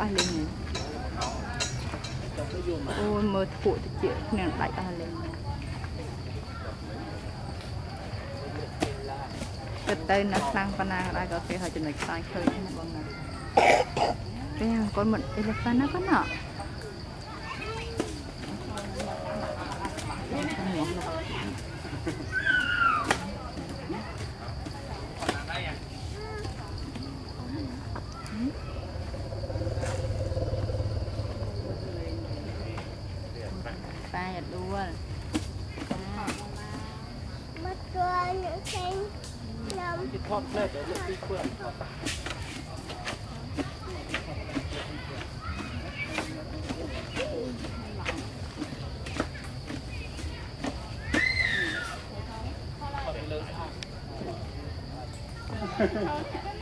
lên ôi mơ phụ thì chịu nên đại lên cái tên nó sang phần nào đây có thể họ chụp được sai khơi như này bằng này cái con mận elephant nó có nọ ba luôn mất rồi những cái lông thọt lên để lấy đi phượng Hãy subscribe cho kênh Ghiền Mì Gõ để không bỏ lỡ